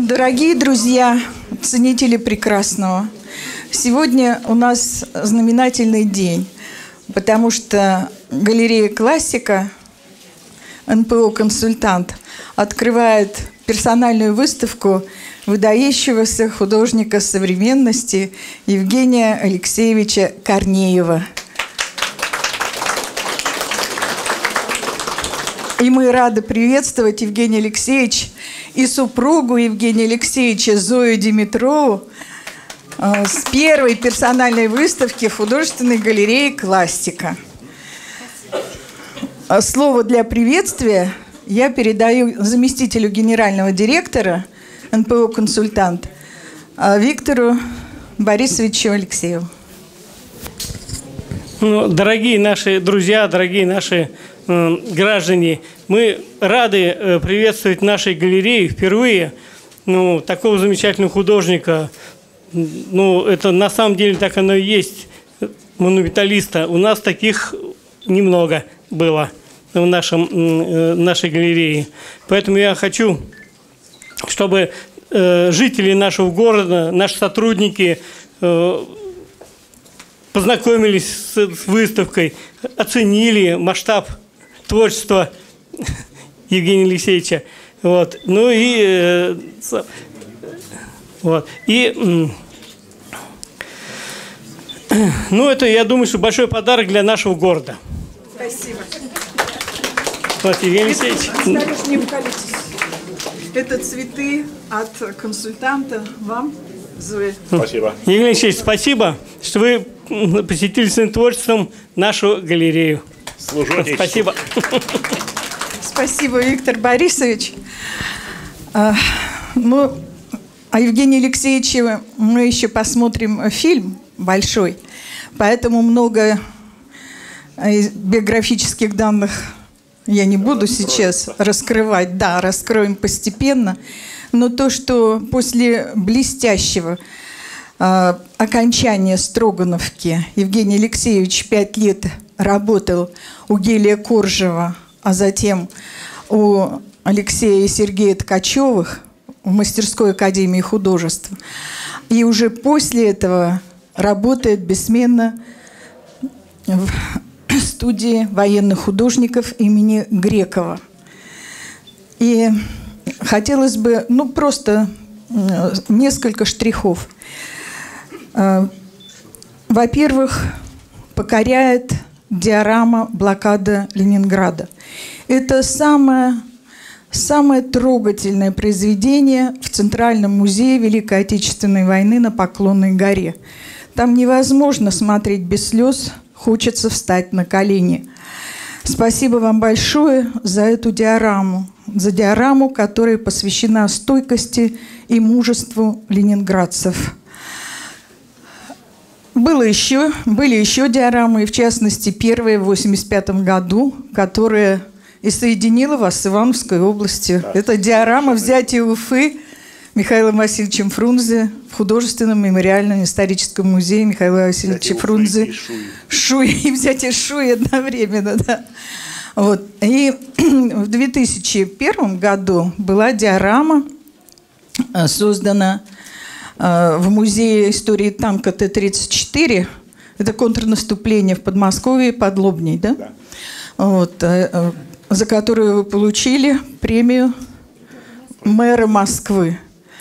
Дорогие друзья, ценители прекрасного, сегодня у нас знаменательный день, потому что галерея «Классика», НПО «Консультант» открывает персональную выставку выдающегося художника современности Евгения Алексеевича Корнеева. И мы рады приветствовать Евгения Алексеевича и супругу Евгения Алексеевича Зою Димитрову с первой персональной выставки художественной галереи «Классика». Слово для приветствия я передаю заместителю генерального директора НПО «Консультант» Виктору Борисовичу Алексееву. Дорогие наши друзья, дорогие наши граждане, мы рады приветствовать в нашей галерее впервые такого замечательного художника. Это на самом деле так оно и есть, монументалиста. У нас таких немного было в нашей галерее. Поэтому я хочу, чтобы жители нашего города, наши сотрудники познакомились с выставкой, оценили масштаб творчества Евгения Алексеевича. Это, я думаю, что большой подарок для нашего города. Спасибо. Евгений Алексеевич. Не уколитесь. Это цветы от консультанта вам, Зоя. Спасибо. Евгений Алексеевич, спасибо, что вы посетили своим творчеством нашу галерею. Служу Отечеству. Спасибо. Спасибо, Виктор Борисович. О Евгении Алексеевиче мы еще посмотрим фильм большой, поэтому много биографических данных я не буду сейчас раскрывать. Да, раскроем постепенно. Но то, что после блестящего окончания Строгановки Евгений Алексеевич 5 лет работал у Гелия Коржева, а затем у Алексея и Сергея Ткачевых в Мастерской академии художеств. И уже после этого работает бессменно в студии военных художников имени Грекова. И хотелось бы, просто несколько штрихов. Во-первых, покоряет диорама «Блокада Ленинграда». Это самое трогательное произведение в Центральном музее Великой Отечественной войны на Поклонной горе. Там невозможно смотреть без слез, хочется встать на колени. Спасибо вам большое за эту диораму, которая посвящена стойкости и мужеству ленинградцев. Были еще диорамы, в частности, первая в 1985 году, которая и соединила вас с Ивановской областью. Да. Это диорама взятия Уфы Михаилом Васильевичем Фрунзе в художественном мемориальном историческом музее Михаила Васильевича Фрунзе. Шуи и взятие Шуи одновременно, да. И в 2001 году была диорама, создана в Музее истории танка Т-34. Это контрнаступление в Подмосковье под Лобней, да? Да. За которую вы получили премию мэра Москвы.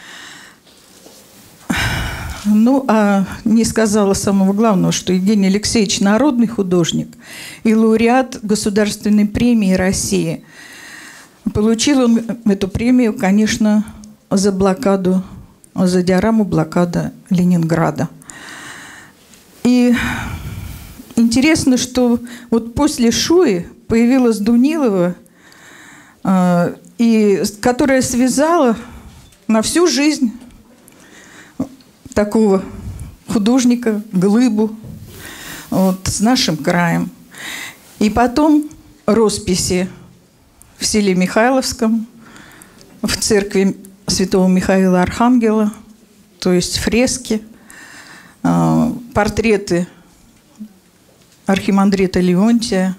Не сказала самого главного, что Евгений Алексеевич народный художник и лауреат Государственной премии России. Получил он эту премию, конечно, за диораму «Блокада Ленинграда». И интересно, что после Шуи появилась Дунилова, которая связала на всю жизнь такого художника, глыбу, с нашим краем. И потом росписи в селе Михайловском, в церкви Святого Михаила Архангела, то есть фрески, портреты архимандрита Леонтия,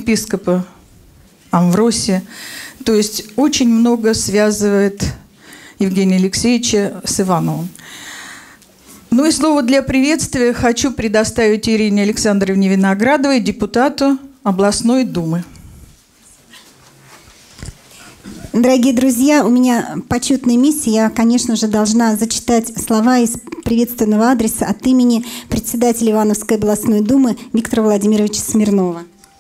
архиепископа Амвросия. То есть очень много связывает Евгения Алексеевича с Ивановым. Ну и слово для приветствия хочу предоставить Ирине Александровне Виноградовой, депутату областной думы. Дорогие друзья, у меня почетная миссия. Я, конечно же, должна зачитать слова из приветственного адреса от имени председателя Ивановской областной думы Виктора Владимировича Смирнова.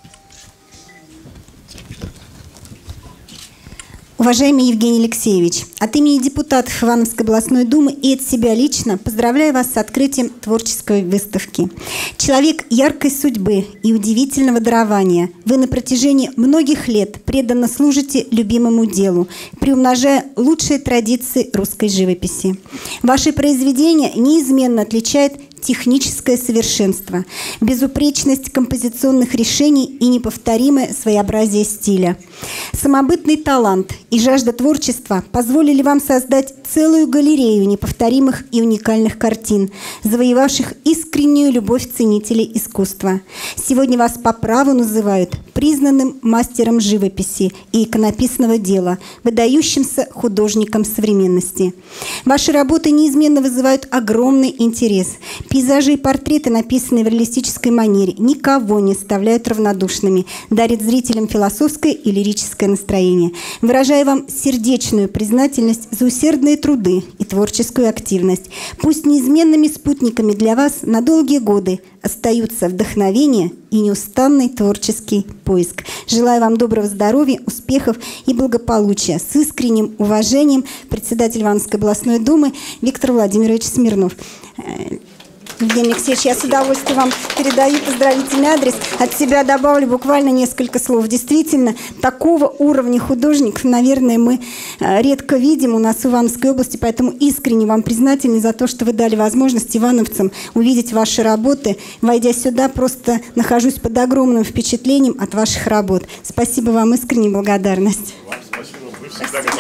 Уважаемый Евгений Алексеевич, от имени депутатов Ивановской областной думы и от себя лично поздравляю вас с открытием творческой выставки. Человек яркой судьбы и удивительного дарования, вы на протяжении многих лет преданно служите любимому делу, приумножая лучшие традиции русской живописи. Ваши произведения неизменно отличают техническое совершенство, безупречность композиционных решений и неповторимое своеобразие стиля. Самобытный талант и жажда творчества позволили вам создать целую галерею неповторимых и уникальных картин, завоевавших искреннюю любовь ценителей искусства. Сегодня вас по праву называют признанным мастером живописи и иконописного дела, выдающимся художником современности. Ваши работы неизменно вызывают огромный интерес. Пейзажи и портреты, написанные в реалистической манере, никого не оставляют равнодушными, дарят зрителям философское и лирическое настроение. Выражаю вам сердечную признательность за усердные труды и творческую активность. Пусть неизменными спутниками для вас на долгие годы остаются вдохновение и неустанный творческий поиск. Желаю вам доброго здоровья, успехов и благополучия. С искренним уважением, председатель Ивановской областной думы Виктор Владимирович Смирнов. Евгений Алексеевич, я с удовольствием вам передаю поздравительный адрес. От себя добавлю буквально несколько слов. Действительно, такого уровня художников, наверное, мы редко видим у нас в Ивановской области, поэтому искренне вам признательны за то, что вы дали возможность ивановцам увидеть ваши работы. Войдя сюда, просто нахожусь под огромным впечатлением от ваших работ. Спасибо вам, искренняя благодарность. Вам спасибо, вы всегда готовы.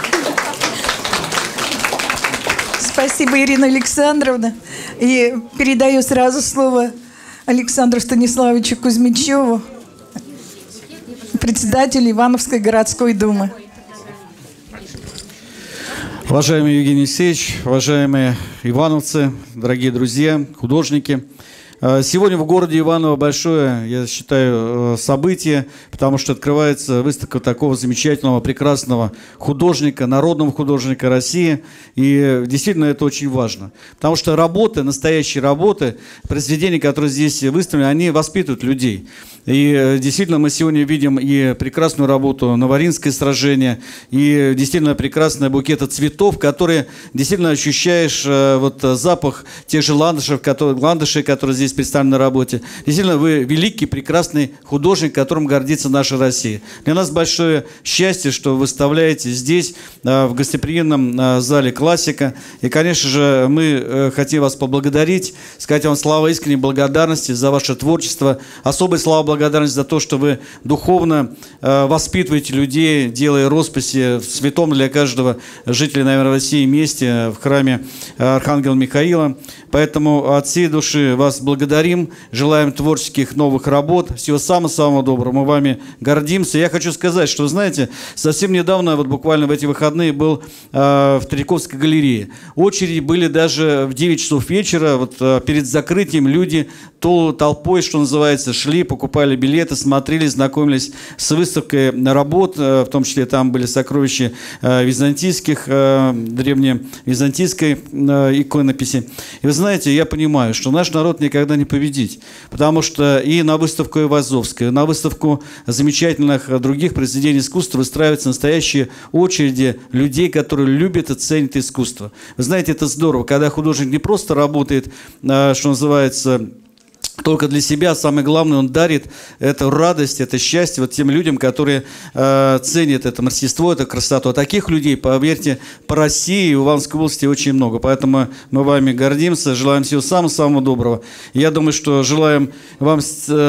Спасибо, Ирина Александровна. И передаю сразу слово Александру Станиславовичу Кузьмичеву, председателю Ивановской городской думы. Уважаемый Евгений Алексеевич, уважаемые ивановцы, дорогие друзья, художники. Сегодня в городе Иваново большое, я считаю, событие, потому что открывается выставка такого замечательного, прекрасного художника, народного художника России. И действительно это очень важно. Потому что работы, настоящие работы, произведения, которые здесь выставлены, они воспитывают людей. И действительно мы сегодня видим и прекрасную работу «Новоринское сражение», и действительно прекрасные букеты цветов, которые действительно ощущаешь вот запах тех же ландышей, которые здесь представлены на работе. Действительно, вы великий, прекрасный художник, которым гордится наша Россия. Для нас большое счастье, что вы выставляете здесь, в гостеприимном зале «Классика». И, конечно же, мы хотим вас поблагодарить, сказать вам слова искренней благодарности за ваше творчество. Особые слова благодарности за то, что вы духовно воспитываете людей, делая росписи в святом для каждого жителя, наверное, России месте в храме Архангела Михаила. Поэтому от всей души вас благодарим, желаем творческих новых работ, всего самого-самого доброго, мы вами гордимся. Я хочу сказать, что, знаете, совсем недавно, вот буквально в эти выходные, был в Третьяковской галерее. Очереди были даже в 9 часов вечера, вот перед закрытием люди толпой, что называется, шли, покупали билеты, смотрели, знакомились с выставкой работ, в том числе там были сокровища византийских, древневизантийской иконописи. И вы знаете, я понимаю, что наш народ никогда не победить, потому что и на выставку Айвазовскую, и на выставку замечательных других произведений искусства выстраиваются настоящие очереди людей, которые любят и ценят искусство. Вы знаете, это здорово, когда художник не просто работает, что называется, только для себя, самое главное, он дарит эту радость, это счастье вот тем людям, которые ценят это мастерство, эту красоту. А таких людей, поверьте, по России и в Ивановской области очень много. Поэтому мы вами гордимся, желаем всего самого-самого доброго. Я думаю, что желаем вам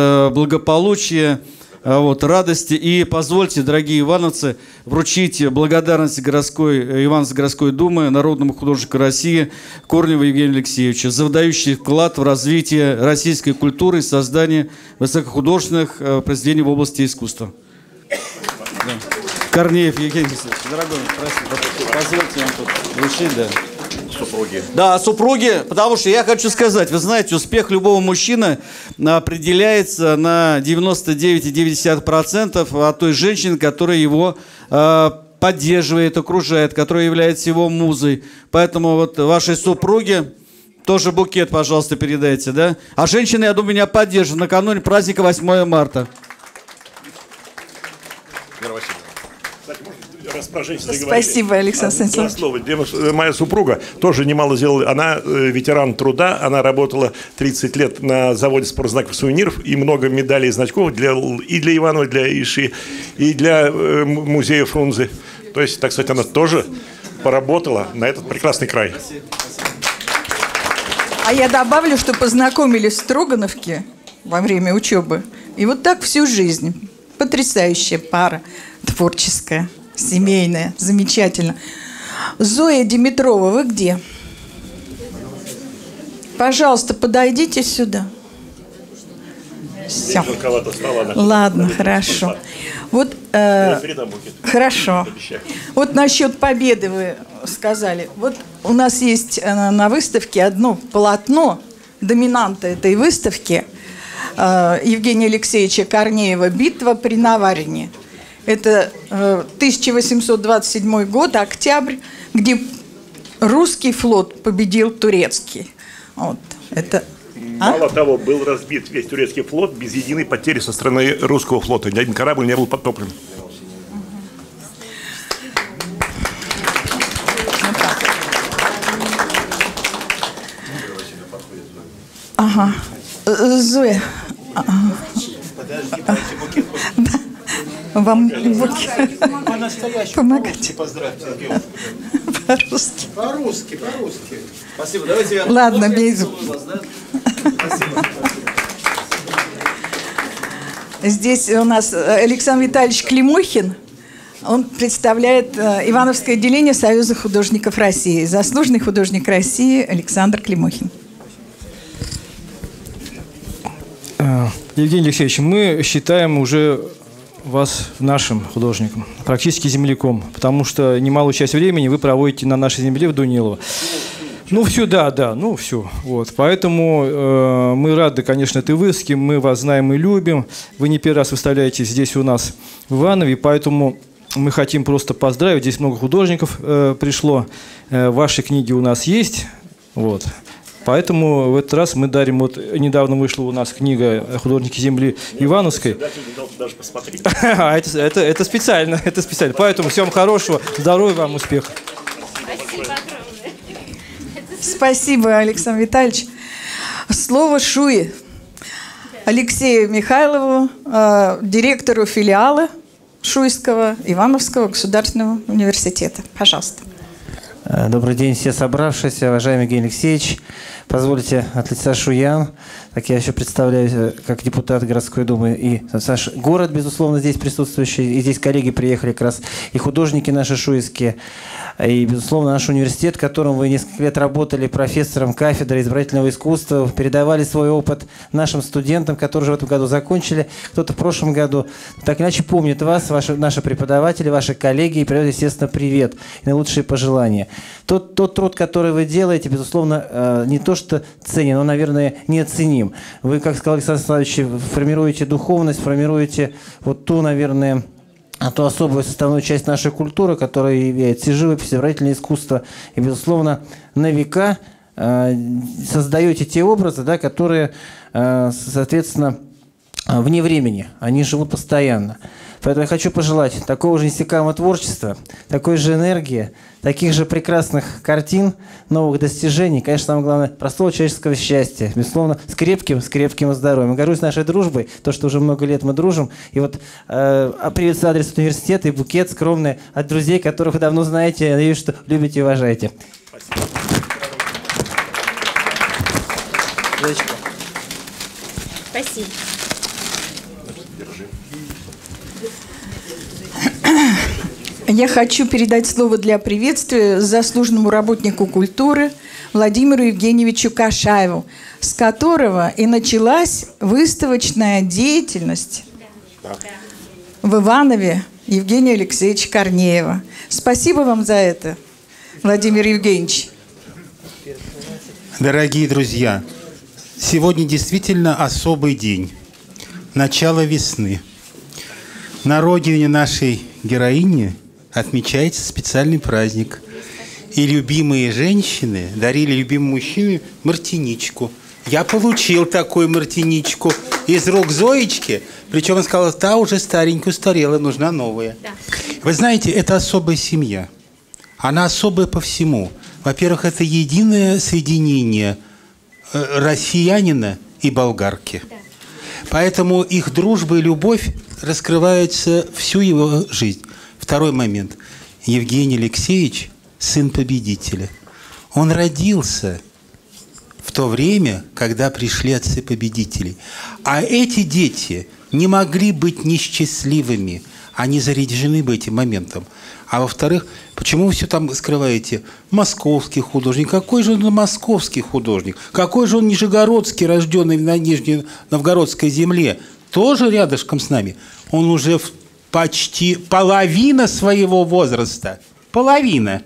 благополучия, вот, радости. И позвольте, дорогие ивановцы, вручить благодарность Ивановской городской думы народному художнику России Корневу Евгению Алексеевичу за выдающий вклад в развитие российской культуры и создание высокохудожественных произведений в области искусства. Да. Корнеев Евгений Алексеевич, дорогой, спасибо. Позвольте вам тут решить, да. Супруги. Да, супруги, потому что я хочу сказать, вы знаете, успех любого мужчины определяется на 99,9% от той женщины, которая его поддерживает, окружает, которая является его музой. Поэтому вот вашей супруге тоже букет, пожалуйста, передайте, да? А женщины, я думаю, меня поддержат накануне праздника 8 марта. Раз про женщин Спасибо, Александр Станиславович. Моя супруга тоже немало сделала. Она ветеран труда, она работала 30 лет на заводе спортзнаков сувениров и много медалей и значков и для Иванова, для Иши, и для музея Фрунзе. То есть, так сказать, она тоже поработала на этот прекрасный край. А я добавлю, что познакомились в Строгановке во время учебы. И вот так всю жизнь. Потрясающая пара, творческая, семейная, замечательно. Зоя Димитрова, вы где? Пожалуйста, подойдите сюда. Все. Ладно, хорошо. Вот, хорошо. Вот насчет победы вы сказали. Вот у нас есть на выставке одно полотно, доминанта этой выставки, Евгения Алексеевича Корнеева «Битва при Наварине». Это 1827 год, октябрь, где русский флот победил турецкий. Вот. Это... Мало того, был разбит весь турецкий флот без единой потери со стороны русского флота. Ни один корабль не был потоплен. Ага. Зоя. Вам букет. Помогайте. По-русски. По-русски. Спасибо. Давайте я... Ладно, без... Здесь у нас Александр Витальевич Климохин. Он представляет Ивановское отделение Союза художников России. Заслуженный художник России Александр Климохин. Евгений Алексеевич, мы считаем уже вас нашим художником, практически земляком, потому что немалую часть времени вы проводите на нашей земле в Дунилово. Ну, все, да, ну, все. Вот. Поэтому мы рады, конечно, этой выставке, мы вас знаем и любим. Вы не первый раз выставляетесь здесь у нас в Иванове, поэтому мы хотим просто поздравить. Здесь много художников пришло, ваши книги у нас есть, вот. Поэтому в этот раз мы дарим, вот недавно вышла у нас книга «Художники земли» Ивановской. Даже посмотреть. Это специально, Поэтому всем хорошего, здоровья вам, успехов. Спасибо, Александр Витальевич. Слово Шуи Алексею Михайлову, директору филиала Шуйского Ивановского государственного университета. Пожалуйста. Добрый день, все собравшиеся, уважаемый Евгений Алексеевич. Позвольте от лица Шуян, так я еще представляю как депутат городской думы и наш город, безусловно, здесь присутствующий, и здесь коллеги приехали как раз, и художники наши шуйские, и, безусловно, наш университет, в котором вы несколько лет работали профессором кафедры изобразительного искусства, передавали свой опыт нашим студентам, которые уже в этом году закончили, кто-то в прошлом году. Так иначе помнят вас, наши преподаватели, ваши коллеги, и передают, естественно, привет и наилучшие пожелания. Тот труд, который вы делаете, безусловно, не то что ценен, но, наверное, неоценим. Вы, как сказал Александр Славович, формируете духовность, формируете вот ту, наверное, ту особую составную часть нашей культуры, которая является живопись, изобразительное искусство. И, безусловно, на века создаете те образы, да, которые, соответственно, вне времени. Они живут постоянно. Поэтому я хочу пожелать такого же неиссякаемого творчества, такой же энергии, таких же прекрасных картин, новых достижений, конечно, самое главное, простого человеческого счастья, безусловно, с крепким здоровьем. Я горжусь нашей дружбой, то, что уже много лет мы дружим. И вот приветствую адрес университета и букет скромный от друзей, которых вы давно знаете, я надеюсь, что любите и уважаете. Спасибо. Я хочу передать слово для приветствия заслуженному работнику культуры Владимиру Евгеньевичу Кашаеву, с которого и началась выставочная деятельность в Иванове Евгения Алексеевича Корнеева. Спасибо вам за это, Владимир Евгеньевич. Дорогие друзья, сегодня действительно особый день. Начало весны. На родине нашей героини отмечается специальный праздник. И любимые женщины дарили любимому мужчине мартиничку. Я получил такую мартиничку из рук Зоечки. Причем он сказал, та уже старенькая, устарела, нужна новая. Да. Вы знаете, это особая семья. Она особая по всему. Во-первых, это единое соединение россиянина и болгарки. Да. Поэтому их дружба и любовь раскрываются всю его жизнь. Второй момент. Евгений Алексеевич – сын победителя. Он родился в то время, когда пришли отцы победителей. А эти дети не могли быть несчастливыми. Они заряжены бы этим моментом. А во-вторых, почему вы все там скрываете? Московский художник. Какой же он московский художник? Какой же он нижегородский, рожденный на Нижней Новгородской земле? Тоже рядышком с нами. Он уже почти половина своего возраста. Половина.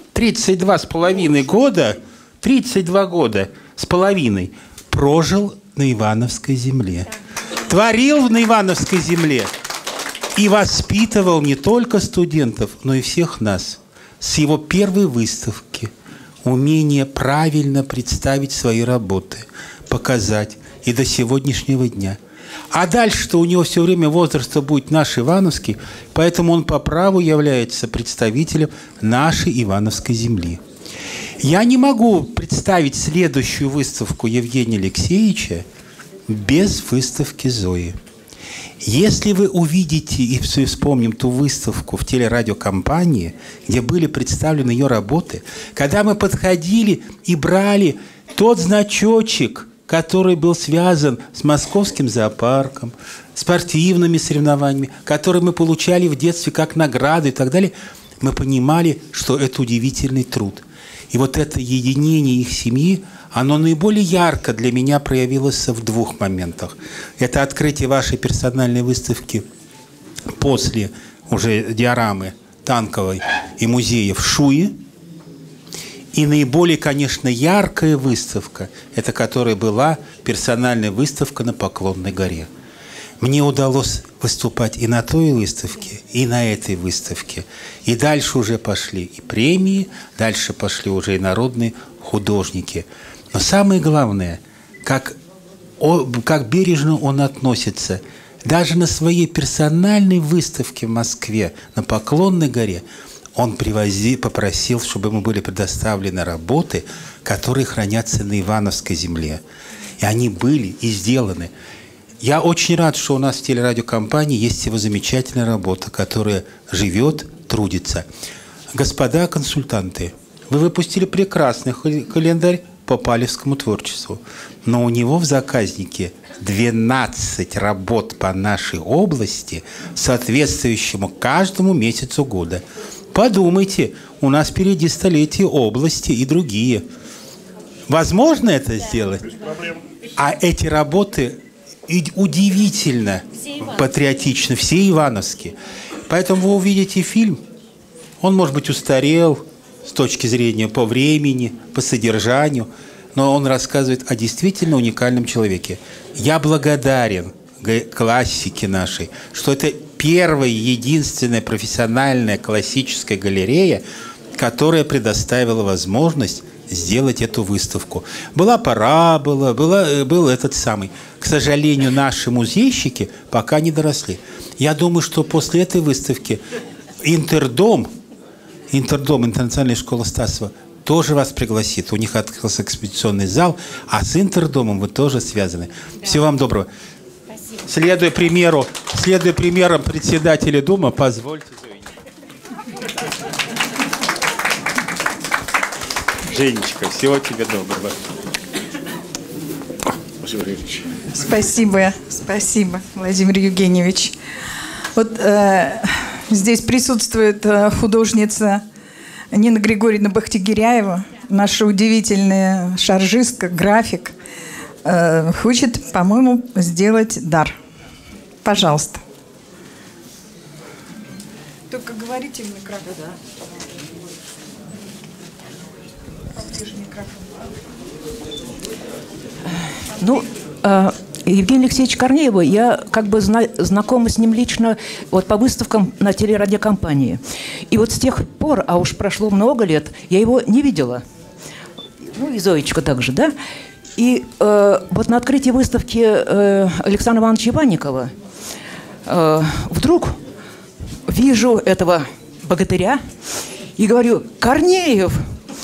32,5 года, 32 года с половиной прожил на Ивановской земле. Творил на Ивановской земле. И воспитывал не только студентов, но и всех нас. С его первой выставки умение правильно представить свои работы, показать и до сегодняшнего дня. А дальше-то у него все время возраста будет наш Ивановский, поэтому он по праву является представителем нашей Ивановской земли. Я не могу представить следующую выставку Евгения Алексеевича без выставки Зои. Если вы увидите и вспомним ту выставку в телерадиокомпании, где были представлены ее работы, когда мы подходили и брали тот значочек, который был связан с московским зоопарком, спортивными соревнованиями, которые мы получали в детстве как награды и так далее, мы понимали, что это удивительный труд. И вот это единение их семьи, оно наиболее ярко для меня проявилось в двух моментах. Это открытие вашей персональной выставки после уже диорамы Танковой и музея в Шуе. И наиболее, конечно, яркая выставка, это которая была персональная выставка на Поклонной горе. Мне удалось выступать и на той выставке, и на этой выставке. И дальше уже пошли и премии, дальше пошли уже и народные художники. Но самое главное, как бережно он относится. Даже на своей персональной выставке в Москве, на Поклонной горе, он попросил, чтобы ему были предоставлены работы, которые хранятся на Ивановской земле. И они были и сделаны. Я очень рад, что у нас в телерадиокомпании есть его замечательная работа, которая живет, трудится. Господа консультанты, вы выпустили прекрасный календарь по палевскому творчеству, но у него в заказнике 12 работ по нашей области, соответствующему каждому месяцу года. Подумайте, у нас впереди столетие области и другие. Возможно это сделать? А эти работы удивительно патриотичны, все ивановские. Поэтому вы увидите фильм, он, может быть, устарел с точки зрения по времени, по содержанию, но он рассказывает о действительно уникальном человеке. Я благодарен классике нашей, что это первая, единственная профессиональная классическая галерея, которая предоставила возможность сделать эту выставку. Была пора, был этот самый. К сожалению, наши музейщики пока не доросли. Я думаю, что после этой выставки Интердом, Интернациональная школа Стасова, тоже вас пригласит. У них открылся экспозиционный зал, а с Интердомом вы тоже связаны. Да. Всего вам доброго. Спасибо. Следуя примерам председателя Дома, позвольте. Женечка, всего тебе доброго. Спасибо, Владимир Евгеньевич. Вот здесь присутствует художница Нина Григорьевна Бахтигиряева, наша удивительная шаржистка, график. Хочет, по-моему, сделать дар. Пожалуйста. Говорите в микрофон. Да. Ну, Евгения Алексеевича Корнеева, я как бы знакома с ним лично вот по выставкам на телерадиокомпании. И вот с тех пор, а уж прошло много лет, я его не видела. Ну и Зоечка также, да? И вот на открытии выставки Александра Ивановича Иванникова вдруг вижу этого богатыря и говорю: Корнеев,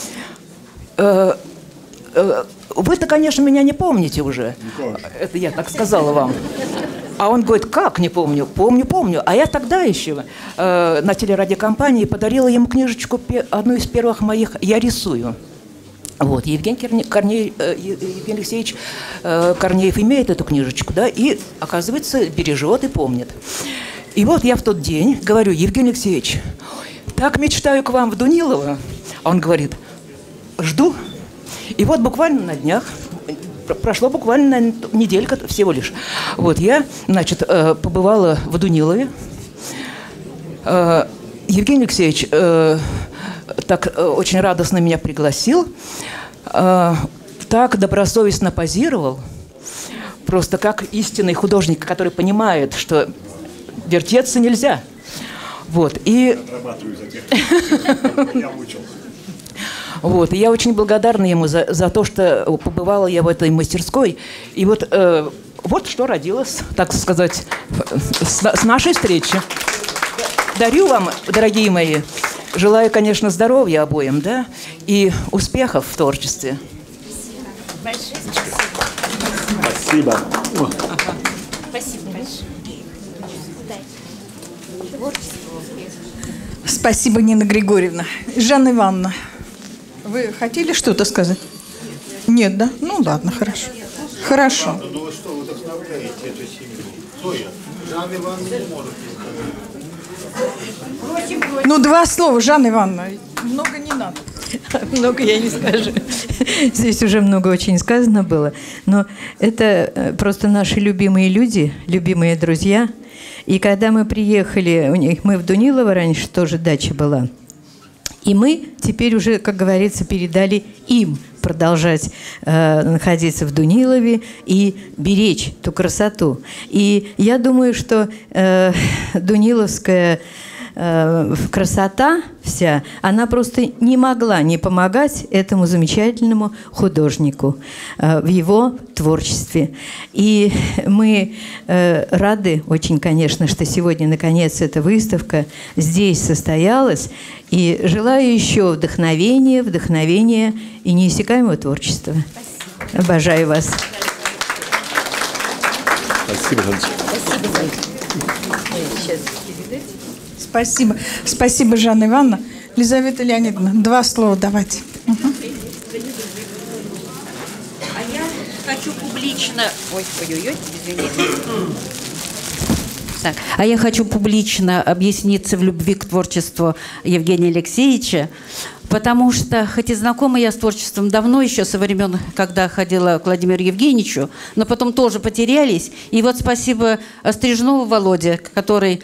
вы-то, конечно, меня не помните уже. Это я так сказала вам. А он говорит: как не помню? Помню. А я тогда еще на телерадиокомпании подарила ему книжечку, одну из первых моих «Я рисую». Вот, Евгений Алексеевич Корнеев имеет эту книжечку, да, и, оказывается, бережет и помнит. И вот я в тот день говорю: Евгений Алексеевич, так мечтаю к вам в Дунилово. А он говорит: жду. И вот буквально на днях, прошло буквально неделька всего лишь, вот я, значит, побывала в Дунилове. Евгений Алексеевич так очень радостно меня пригласил, так добросовестно позировал, просто как истинный художник, который понимает, что вертеться нельзя. Вот, и... Вот, и я очень благодарна ему за то, что побывала я в этой мастерской. И вот, вот что родилось, так сказать, с нашей встречи. Дарю вам, дорогие мои, желаю, конечно, здоровья обоим, да, и успехов в творчестве. Спасибо. Спасибо большое. Спасибо, Нина Григорьевна. Жанна Ивановна, вы хотели что-то сказать? Нет, да? Ну ладно, хорошо. Хорошо. Ну что, вы вдохновляете эту семью? Кто я? Жанна Ивановна не может. Ну, два слова, Жанна Ивановна. Много не надо. Много я не скажу. Здесь уже много очень сказано было. Но это просто наши любимые люди, любимые друзья. И когда мы приехали, мы в Дунилово, раньше тоже дача была. И мы теперь уже, как говорится, передали им продолжать находиться в Дунилове и беречь ту красоту. И я думаю, что дуниловская красота вся, она просто не могла не помогать этому замечательному художнику в его творчестве. И мы рады очень, конечно, что сегодня, наконец, эта выставка здесь состоялась. И желаю еще вдохновения и неиссякаемого творчества. Спасибо. Обожаю вас. Спасибо, Жанночка. Спасибо. Спасибо, Жанна Ивановна. Лизавета Леонидовна, два слова давайте. Угу. А я хочу публично... Ой-ой-ой, извините. Так. А я хочу публично объясниться в любви к творчеству Евгения Алексеевича, потому что, хоть и знакома я с творчеством давно, еще со времен, когда ходила к Владимиру Евгеньевичу, но потом тоже потерялись. И вот спасибо Стрижнову Володе, который...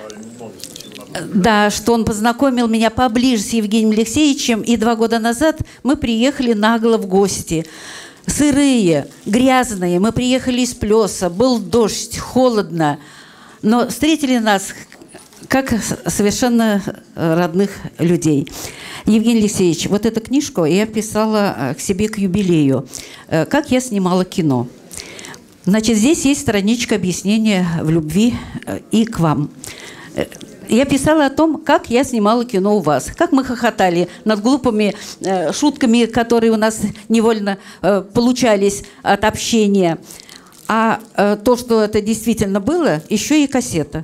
Да, что он познакомил меня поближе с Евгением Алексеевичем, и 2 года назад мы приехали нагло в гости. Сырые, грязные, мы приехали из Плеса, был дождь, холодно, но встретили нас как совершенно родных людей. Евгений Алексеевич, вот эту книжку я писала к себе к юбилею. Как я снимала кино. Значит, здесь есть страничка объяснения в любви и к вам. Я писала о том, как я снимала кино у вас, как мы хохотали над глупыми шутками, которые у нас невольно получались от общения. А то, что это действительно было, еще и кассета.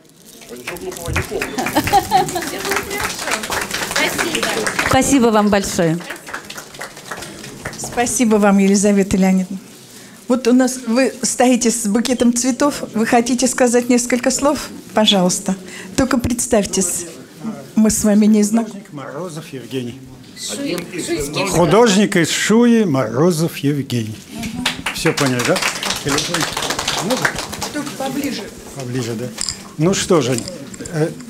Спасибо вам большое. Спасибо вам, Елизавета Леонидовна. Вот у нас вы стоите с букетом цветов. Вы хотите сказать несколько слов? Пожалуйста. Только представьтесь. Мы с вами не знакомы. Морозов Евгений. Художник из Шуи Морозов Евгений. Все поняли, да? Только поближе. Поближе, да. Ну что же,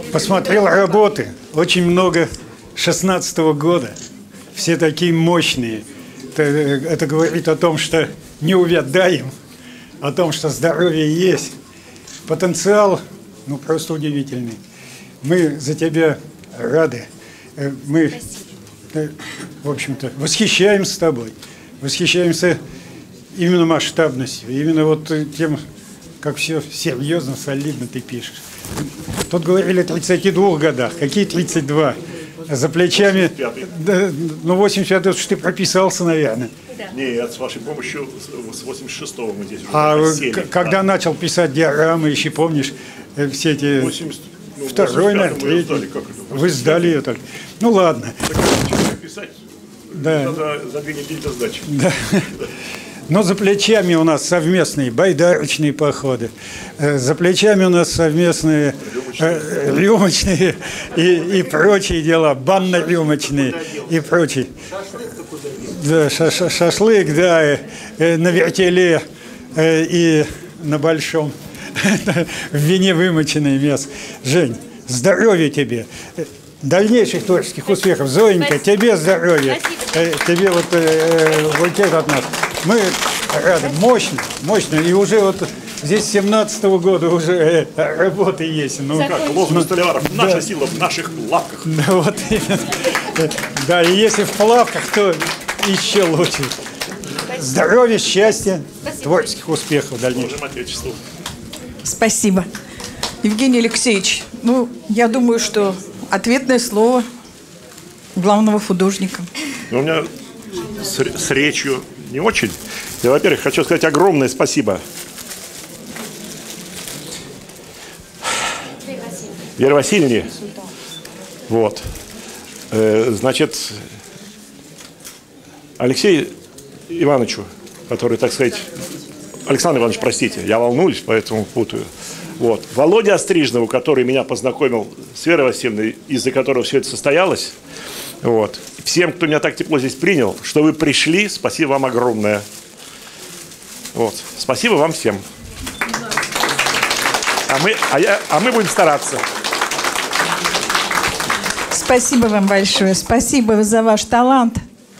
посмотрел работы, очень много 16-го года, все такие мощные. Это говорит о том, что не увядаем, о том, что здоровье есть. Потенциал, ну, просто удивительный. Мы за тебя рады. Мы, в общем-то, восхищаемся тобой. Восхищаемся именно масштабностью, именно вот тем, как все серьезно, солидно ты пишешь. Тут говорили о 32 годах. Какие 32? За плечами... Да, ну, 85-й, что ты прописался, наверное. Нет, с вашей помощью с 86-го мы здесь уже просели. Когда начал писать диаграммы, еще помнишь, все эти... 80, ну, второй, наверное, третий. Вы сдали ее так. Ну, ладно. Писать, да. За 2 недели до сдачи. Да. Но за плечами у нас совместные байдарочные походы, за плечами у нас совместные рюмочные и прочие дела, банно-рюмочные и прочие. Да, шашлык, да, на вертеле и на большом, в вине вымоченное мясо. Жень, здоровья тебе! Дальнейших творческих успехов. Зоенька, тебе здоровья. Тебе вот букет от нас. Мы рады. Мощно, мощно. И уже вот здесь с 17-го года уже работы есть. Ну, как лозунг Столяров. Наша сила в наших плавках. Да, вот именно. Да, и если в плавках, то еще лучше. Здоровья, счастья, творческих успехов дальнейших. Спасибо. Евгений Алексеевич, ну, я думаю, что ответное слово главного художника. У меня с речью не очень. Я, во-первых, хочу сказать огромное спасибо Вере Васильевне. Вот. Значит, Алексею Ивановичу, который, так сказать... Александр Иванович, простите, я волнуюсь, поэтому путаю. Вот. Володе Острижнову, который меня познакомил с Верой Васильевной, из-за которого все это состоялось. Вот. Всем, кто меня так тепло здесь принял, что вы пришли, спасибо вам огромное. Вот. Спасибо вам всем. А мы будем стараться. Спасибо вам большое. Спасибо за ваш талант.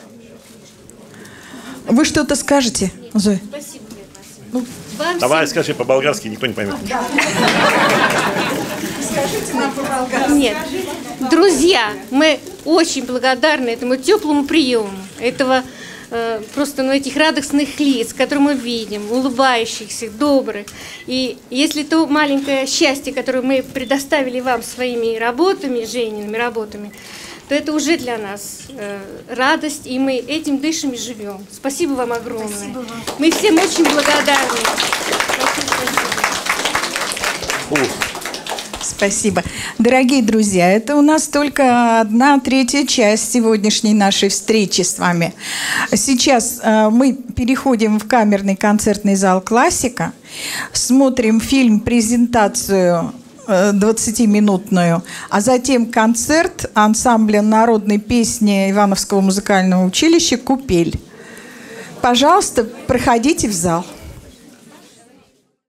Вы что-то скажете, Зоя? Спасибо, ну, давай, скажи по-болгарски, никто не поймет. Скажите нам по-болгарски. Нет. Друзья, мы очень благодарны этому теплому приему, этого просто этих радостных лиц, которые мы видим, улыбающихся, добрых. И если то маленькое счастье, которое мы предоставили вам своими работами, Жениными работами, то это уже для нас радость, и мы этим дышим и живем. Спасибо вам огромное. Спасибо вам. Мы всем очень благодарны. Спасибо. Дорогие друзья, это у нас только 1/3 часть сегодняшней нашей встречи с вами. Сейчас мы переходим в камерный концертный зал «Классика», смотрим фильм-презентацию 20-минутную, а затем концерт ансамбля народной песни Ивановского музыкального училища «Купель». Пожалуйста, проходите в зал.